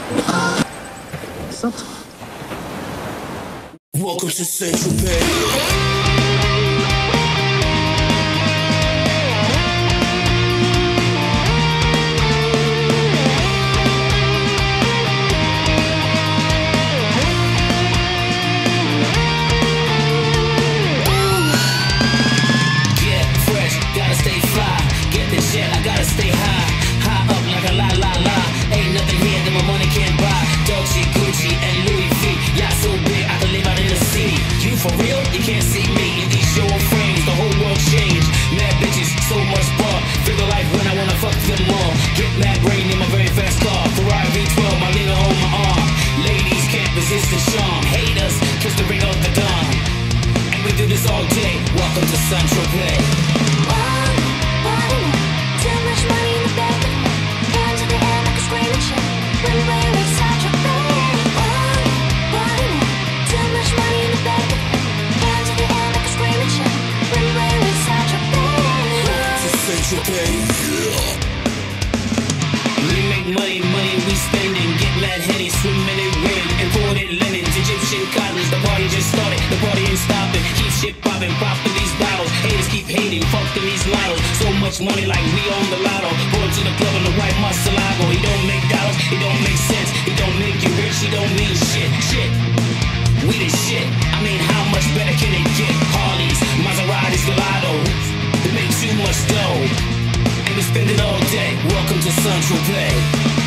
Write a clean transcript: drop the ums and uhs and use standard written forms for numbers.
Welcome to Central Pay. For real, you can't see me in these show frames. The whole world changed. Mad bitches, so much bar. Figure life when I wanna fuck them all. Get mad brain in my very fast car. Ferrari V12, my nigga on my arm. Ladies can't resist the charm. Haters, kiss the ring of the gun. And we do this all day. Welcome to Central Pay. Too much money in the bank. Down to the end like a screaming shit. When we're in Central Pay. Too much money in the bank. Central Pay. We make money, we spending. Get mad heady, swimming in rain. Imported linens, Egyptian cottons. The party just started, the party ain't stopping. Keep shit popping, popping these bottles. Haters keep hating, fucking these lottos. So much money like we own the lotto. Going to the club in the white Murcielago. He don't make dollars, he don't make sense. He don't make you rich, he don't mean shit. We the shit. I mean, how much better can it get? Harleys, Maseratis, Gelatos. They make too much dough, and we spend it all day. Welcome to Central Pay.